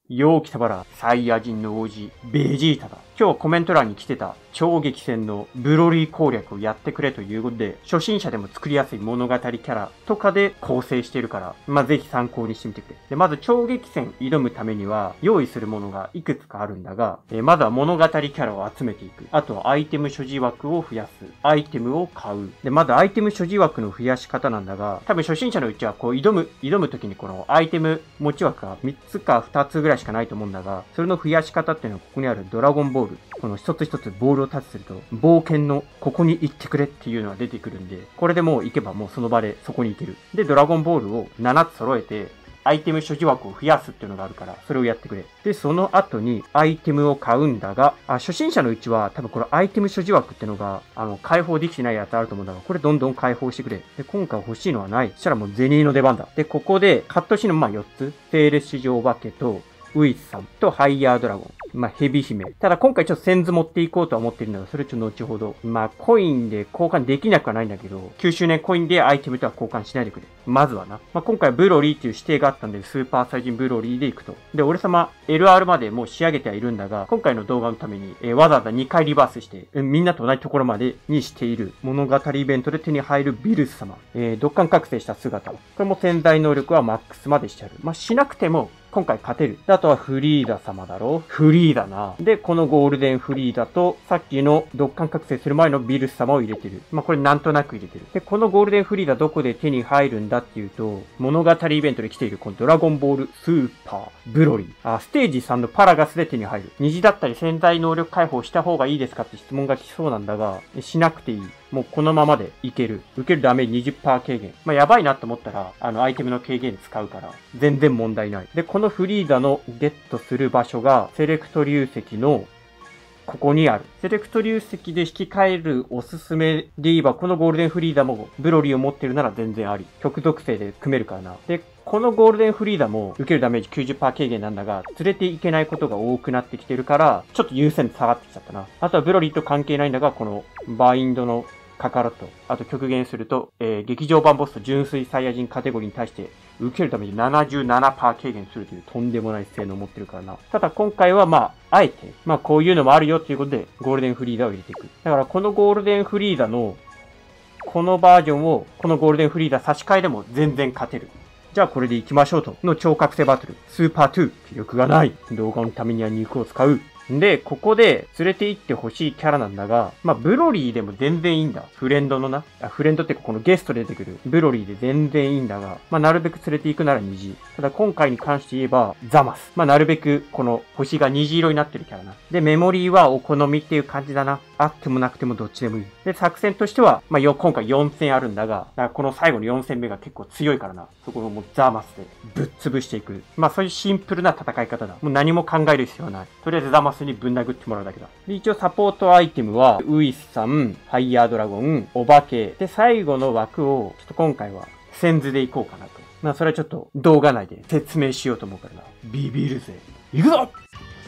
よう来たばら、サイヤ人の王子、ベジータだ。今日コメント欄に来てた超激戦のブロリー攻略をやってくれということで、初心者でも作りやすい物語キャラとかで構成しているから、ぜひ参考にしてみてくれ。で、まず超激戦挑むためには、用意するものがいくつかあるんだが、まずは物語キャラを集めていく。あとはアイテム所持枠を増やす。アイテムを買う。で、まずアイテム所持枠の増やし方なんだが、多分初心者のうちはこう挑む時にこのアイテム持ち枠が3つか2つぐらいしかないと思うんだが、それの増やし方っていうのはここにあるドラゴンボール。この一つ一つボールをタッチすると、冒険のここに行ってくれっていうのが出てくるんで、これでもう行けばもうその場でそこに行ける。で、ドラゴンボールを7つ揃えて、アイテム所持枠を増やすっていうのがあるから、それをやってくれ。で、その後にアイテムを買うんだが、初心者のうちは多分このアイテム所持枠っていうのが、開放できてないやつあると思うんだが、これどんどん開放してくれ。で、今回欲しいのはない。そしたらもうゼニーの出番だ。で、ここで、カットシーンの4つ。セール市場お化けと、ウイスさんとハイヤードラゴン。ヘビ姫。ただ今回ちょっとセンズ持っていこうとは思ってるんだが、それちょっと後ほど。コインで交換できなくはないんだけど、9周年コインでアイテムとは交換しないでくれ。まずはな。今回ブロリーっていう指定があったんで、スーパーサイジンブロリーで行くと。で、俺様、LR までもう仕上げてはいるんだが、今回の動画のために、わざわざ2回リバースして、みんなと同じところまでにしている物語イベントで手に入るビルス様。ドッカン覚醒した姿。これも潜在能力はマックスまでしてある。しなくても、今回勝てる。あとはフリーダ様だろ。フリーダな。で、このゴールデンフリーダと、さっきのドッカン覚醒する前のビルス様を入れてる。これなんとなく入れてる。で、このゴールデンフリーダどこで手に入るんだっていうと、物語イベントで来ているこのドラゴンボールスーパーブロリー。ステージ3のパラガスで手に入る。虹だったり潜在能力解放した方がいいですかって質問が来そうなんだが、しなくていい。もうこのままでいける。受けるダメージ 20% 軽減。やばいなと思ったら、アイテムの軽減使うから、全然問題ない。で、このフリーダのゲットする場所が、セレクト流石の、ここにある。セレクト流石で引き換えるおすすめで言えば、このゴールデンフリーダもブロリーを持ってるなら全然あり。極属性で組めるからな。で、このゴールデンフリーダも受けるダメージ 90% 軽減なんだが、連れていけないことが多くなってきてるから、ちょっと優先度下がってきちゃったな。あとはブロリーと関係ないんだが、このバインドのカカロット。あと極限すると、劇場版ボスと純粋サイヤ人カテゴリーに対して、受けるために 77% 軽減するというとんでもない性能を持ってるからな。ただ今回はあえて、こういうのもあるよっていうことで、ゴールデンフリーダを入れていく。だからこのゴールデンフリーダの、このバージョンを、このゴールデンフリーダ差し替えでも全然勝てる。じゃあこれで行きましょうと。の超覚醒バトル。スーパー2。気力がない。動画のためには肉を使う。で、ここで連れて行ってほしいキャラなんだが、ブロリーでも全然いいんだ。フレンドのな。フレンドってかこのゲストで出てくるブロリーで全然いいんだが、なるべく連れて行くなら虹。ただ今回に関して言えば、ザマス。なるべくこの星が虹色になってるキャラな。で、メモリーはお好みっていう感じだな。あってもなくてもどっちでもいい。で、作戦としては、今回4戦あるんだが、この最後の4戦目が結構強いからな。そこをもうザマスでぶっ潰していく。そういうシンプルな戦い方だ。もう何も考える必要はない。とりあえずザマスにぶん殴ってもらうだけだ。で、一応サポートアイテムは、ウイスさん、ファイヤードラゴン、お化け。で、最後の枠を、ちょっと今回は、センズでいこうかなと。それはちょっと動画内で説明しようと思うからな。ビビるぜ。行くぞ！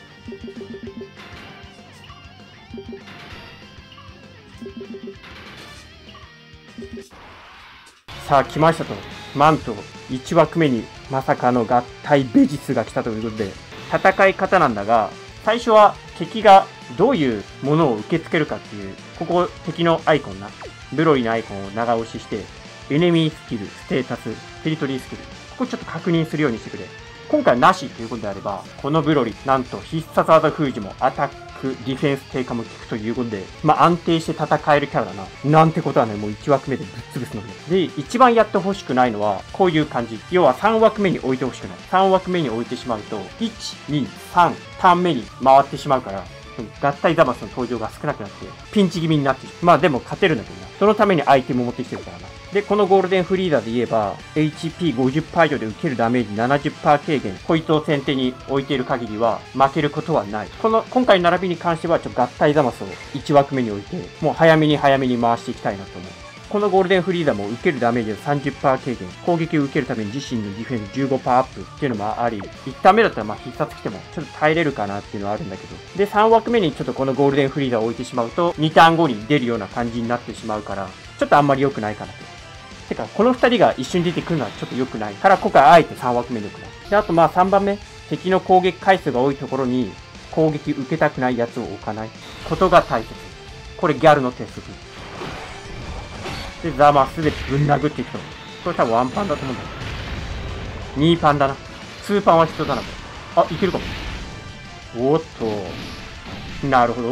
さあ来ましたと。なんと1枠目にまさかの合体ベジスが来たということで、戦い方なんだが、最初は敵がどういうものを受け付けるかっていう、ここ敵のアイコンな。ブロリーのアイコンを長押しして、エネミースキル、ステータス、テリトリースキル。ここちょっと確認するようにしてくれ。今回なしということであれば、このブロリー、なんと必殺技封じもアタック、ディフェンス低下も効くということで、安定して戦えるキャラだな。なんてことはね、もう1枠目でぶっ潰すので。で、一番やってほしくないのは、こういう感じ。要は3枠目に置いてほしくない。3枠目に置いてしまうと、1、2、3、ターン目に回ってしまうから、合体ザマスの登場が少なくなって、ピンチ気味になってしまう。でも勝てるんだけどな。そのためにアイテムを持ってきてるからな。で、このゴールデンフリーダで言えば、HP50% 以上で受けるダメージ 70% 軽減、ポイントを先手に置いている限りは負けることはない。今回の並びに関しては、合体ザマスを1枠目に置いて、もう早めに回していきたいなと思う。このゴールデンフリーダも受けるダメージを 30% 軽減、攻撃を受けるために自身のディフェンス 15% アップっていうのもあり、1ターン目だったら必殺来てもちょっと耐えれるかなっていうのはあるんだけど、で、3枠目にちょっとこのゴールデンフリーダを置いてしまうと、2ターン後に出るような感じになってしまうから、ちょっとあんまり良くないかなと。この2人が一緒に出てくるのはちょっと良くないから、今回あえて3枠目で良くない。で、あと3番目。 敵の攻撃回数が多いところに攻撃受けたくないやつを置かないことが大切。これギャルの鉄則。で、ザマスでぶん殴っていくと。これ多分ワンパンだと思うんだよ。2パンだな。2パンは必要だな、これ。あ、いけるかも。おっと。なるほど。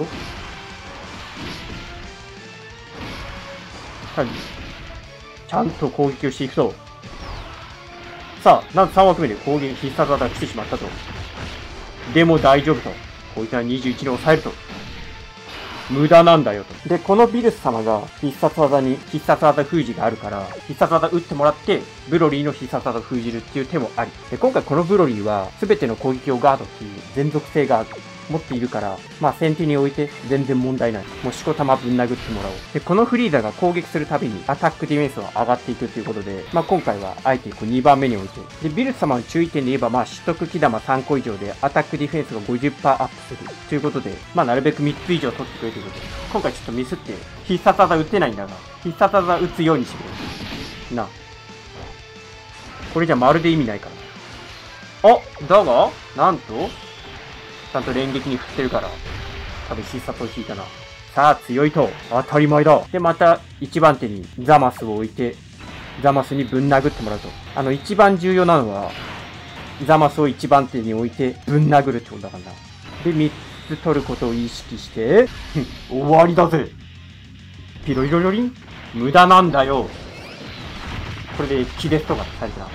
はい。ちゃんと攻撃をしていくと。さあ、なんと3枠目で攻撃必殺技が来てしまったと。でも大丈夫と。こいつは21に抑えると。無駄なんだよと。で、このビルス様が必殺技に必殺技封じがあるから、必殺技打ってもらって、ブロリーの必殺技を封じるっていう手もあり。で、今回このブロリーは、全ての攻撃をガードっていう全属性が持っているから、まあ先手に置いて全然問題ない。もうしこたまぶん殴ってもらおう。で、このフリーザが攻撃するたびにアタックディフェンスは上がっていくということで、まあ今回はあえてこう2番目に置いて、で、ビルス様の注意点で言えば、まあ取得木玉3個以上でアタックディフェンスが 50% アップするということで、まあなるべく3つ以上取ってくれということで、今回ちょっとミスって必殺技打てないんだが、必殺技打つようにしてくれ。な。これじゃまるで意味ないからな。だが、なんとちゃんと連撃に振ってるから、多分必殺を引いたな。さあ、強いと。当たり前だ。で、また、一番手にザマスを置いて、ザマスにぶん殴ってもらうと。一番重要なのは、ザマスを一番手に置いて、ぶん殴るってことだからな。で、3つ取ることを意識して、終わりだぜ。ピロリロリロリン。無駄なんだよ。これで気絶とかされてな。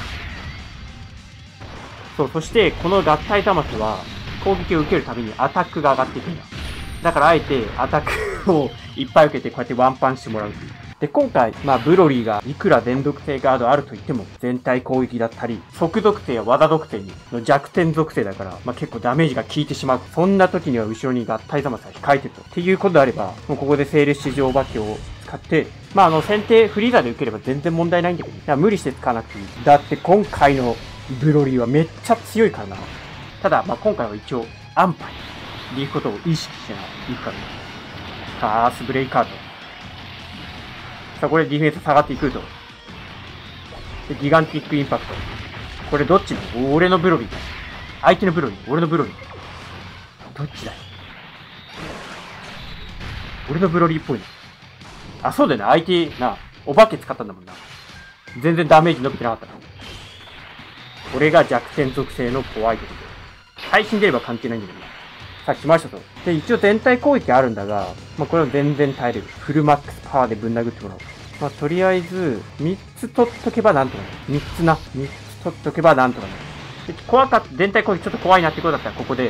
そう、そして、この合体ザマスは、攻撃を受けるたびにアタックが上がっていくんだ。だからあえてアタックをいっぱい受けてこうやってワンパンしてもらうという。で、今回、まあブロリーがいくら全属性ガードあると言っても全体攻撃だったり、即属性や技属性の弱点属性だから、まあ結構ダメージが効いてしまう。そんな時には後ろに合体ザマスが控えてると。っていうことであれば、もうここでセール市場化けを使って、まあ先手フリーザーで受ければ全然問題ないんだけど、ね、無理して使わなくていい。だって今回のブロリーはめっちゃ強いからな。ただ、まあ、今回は一応、安牌で行くことを意識していくからね。カースブレイカート。さあ、これディフェンス下がっていくと。で、ギガンティックインパクト。これどっちの俺のブロリー。相手のブロリー。俺のブロリー。どっちだよ。俺のブロリーっぽいな。そうだよね。相手、お化け使ったんだもんな。全然ダメージ伸びてなかったな。俺が弱点属性の怖いところで。配信出れば関係ないんだけどな。さあ来ましたと。で、一応全体攻撃あるんだが、まあこれは全然耐えれる。フルマックスパワーでぶん殴ってもらおう。まあとりあえず、3つ取っとけばなんとかなる。3つな。3つ取っとけばなんとかなる。で、怖かった、全体攻撃ちょっと怖いなってことだったら、ここで、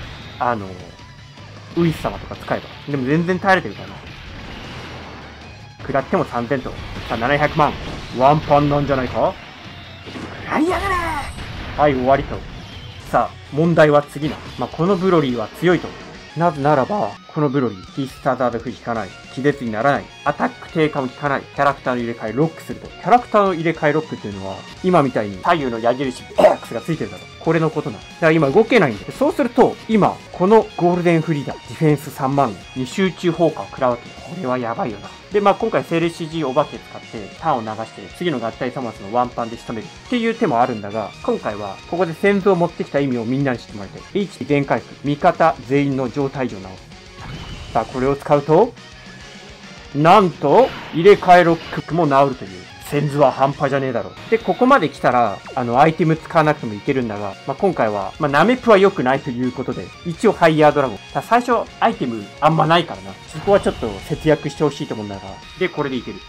ウイス様とか使えば。でも全然耐えれてるからな。食らっても3000と。さあ700万。ワンパンなんじゃないか？食らいやがれ！はい、終わりと。さあ、問題は次な。まあ、このブロリーは強いと。なぜならば、このブロリー、必殺技封じ効かない。気絶にならない。アタック低下も効かない。キャラクターの入れ替えロックすると。キャラクターの入れ替えロックっていうのは、今みたいに左右の矢印 X がついてるだろ。これのことな。だから今動けないんだよ。そうすると、今、このゴールデンフリーダー、ディフェンス3万に集中砲火を食らうと。これはやばいよな。で、まあ今回セール CG お化け使ってターンを流して、次の合体サマスのワンパンで仕留めるっていう手もあるんだが、今回はここで先頭を持ってきた意味をみんなに知ってもらいたい。HP 全回復、味方全員の状態上直す。さあ、これを使うと、なんと、入れ替えロックも治るという。センズは半端じゃねえだろ。で、ここまで来たら、アイテム使わなくてもいけるんだが、まあ、今回は、まあ、ナメプは良くないということで、一応ハイヤードラゴン。最初、アイテムあんまないからな。そこはちょっと節約してほしいと思うんだが、で、これでいける。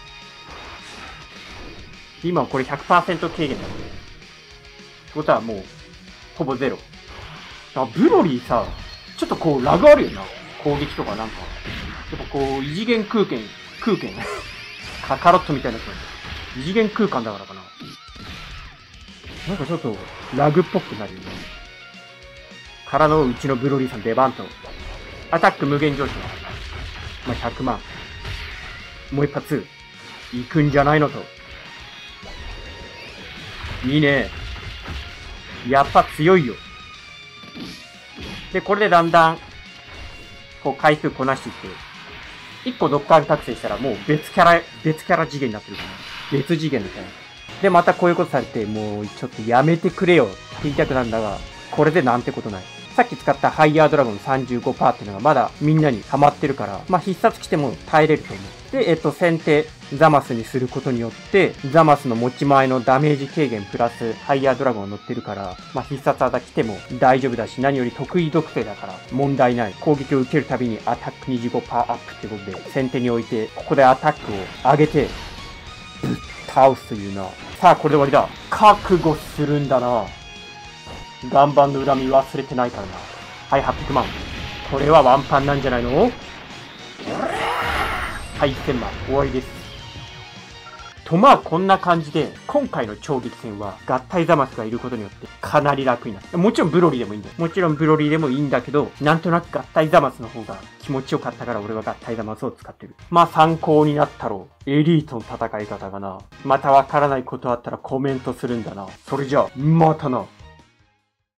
今これ 100% 軽減だので。ってことはもう、ほぼゼロ。ブロリーさ、ちょっとこう、ラグあるよな。攻撃とかなんか。やっぱこう、異次元空間カロットみたいなやつなんだ。異次元空間だからかな。なんかちょっと、ラグっぽくなるよね。からのうちのブロリーさん出番と。アタック無限上昇。まあ、100万。もう一発。行くんじゃないのと。いいね。やっぱ強いよ。で、これでだんだん、こう回数こなしていって、1個ドッカール覚醒したらもう別キャラ次元になってるから。別次元みたいな。で、またこういうことされて、もうちょっとやめてくれよって言いたくなるんだが、 これでなんてことない。さっき使ったハイヤードラゴン 35% っていうのがまだみんなに溜まってるから、まあ、必殺来ても耐えれると思う。で、先手、ザマスにすることによって、ザマスの持ち前のダメージ軽減プラスハイヤードラゴンが乗ってるから、まあ、必殺技来ても大丈夫だし、何より得意属性だから問題ない。攻撃を受けるたびにアタック 25% アップってことで、先手に置いて、ここでアタックを上げて、ぶっ倒すというな。さあ、これで終わりだ。覚悟するんだな。岩盤の恨み忘れてないからな。はい、800万。これはワンパンなんじゃないの？はい、1000万。終わりです。とまあこんな感じで、今回の超激戦は合体ザマスがいることによってかなり楽になった。もちろんブロリーでもいいんだよ。もちろんブロリーでもいいんだけど、なんとなく合体ザマスの方が気持ちよかったから俺は合体ザマスを使ってる。まあ参考になったろう。エリートの戦い方がな。またわからないことあったらコメントするんだな。それじゃあ、またな。